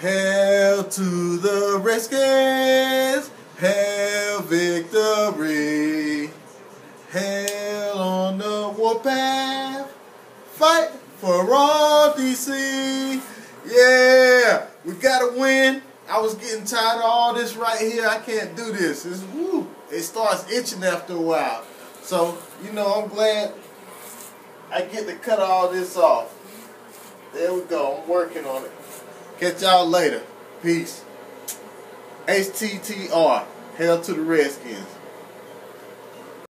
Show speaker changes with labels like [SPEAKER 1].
[SPEAKER 1] Hail to the Redskins, hail victory. Hail on the warpath, fight for all DC. Yeah, we gotta win. I was getting tired of all this right here. I can't do this. It starts itching after a while. So, I'm glad I get to cut all this off. There we go. I'm working on it. Catch y'all later. Peace. HTTR. Hail to the Redskins.